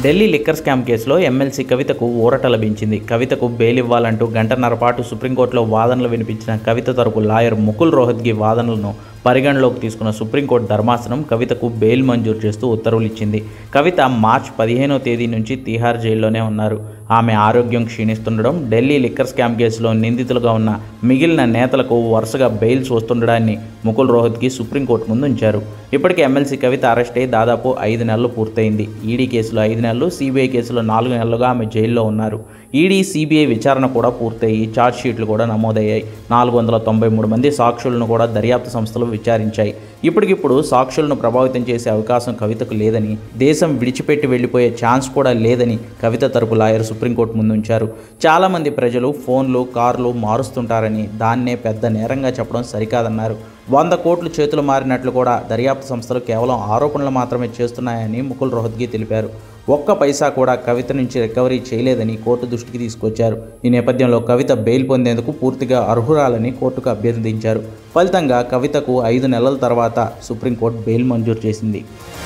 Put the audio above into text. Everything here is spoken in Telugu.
ఢిల్లీ లిక్కర్ స్కామ్ కేసులో ఎమ్మెల్సీ కవితకు ఊరట లభించింది. కవితకు బెయిల్ ఇవ్వాలంటూ గంటన్నర పాటు సుప్రీంకోర్టులో వాదనలు వినిపించిన కవిత తరపు లాయర్ ముకుల్ రోహత్గి వాదనలను పరిగణలోకి తీసుకున్న సుప్రీంకోర్టు ధర్మాసనం కవితకు బెయిల్ మంజూరు చేస్తూ ఉత్తర్వులు ఇచ్చింది. కవిత మార్చి 15వ తేదీ నుంచి తిహార్ జైల్లోనే ఉన్నారు. ఆమె ఆరోగ్యం క్షీణిస్తుండడం, ఢిల్లీ లిక్కర్ స్కామ్ కేసులో నిందితులుగా ఉన్న మిగిలిన నేతలకు వరుసగా బెయిల్స్ వస్తుండడాన్ని ముకుల్ రోహత్గి సుప్రీంకోర్టు ముందు ఉంచారు. ఇప్పటికే ఎమ్మెల్సీ కవిత అరెస్ట్ అయి దాదాపు 5 నెలలు పూర్తయింది. ఈడీ కేసులో 5 నెలలు, సిబిఐ కేసులో 4 నెలలుగా ఆమె జైల్లో ఉన్నారు. ఈడీ, సిబిఐ విచారణ కూడా పూర్తయి ఛార్జ్షీట్లు కూడా నమోదయ్యాయి. 493 మంది సాక్షులను కూడా దర్యాప్తు సంస్థలు విచారించాయి. ఇప్పటికిప్పుడు సాక్షులను ప్రభావితం చేసే అవకాశం కవితకు లేదని, దేశం విడిచిపెట్టి వెళ్లిపోయే ఛాన్స్ కూడా లేదని కవిత తరపు లాయర్ సుప్రీంకోర్టు ముందుంచారు. చాలామంది ప్రజలు ఫోన్లు, కార్లు మారుస్తుంటారని, దాన్నే పెద్ద నేరంగా చెప్పడం సరికాదన్నారు. 100 కోట్లు చేతులు మారినట్లు కూడా దర్యాప్తు సంస్థలు కేవలం ఆరోపణలు మాత్రమే చేస్తున్నాయని ముకుల్ రోహత్గి తెలిపారు. ఒక్క పైసా కూడా కవిత నుంచి రికవరీ చేయలేదని కోర్టు దృష్టికి తీసుకొచ్చారు. ఈ నేపథ్యంలో కవిత బెయిల్ పొందేందుకు పూర్తిగా అర్హురాలని కోర్టుకు అభ్యర్థించారు. ఫలితంగా కవితకు 5 నెలల తర్వాత సుప్రీంకోర్టు బెయిల్ మంజూరు చేసింది.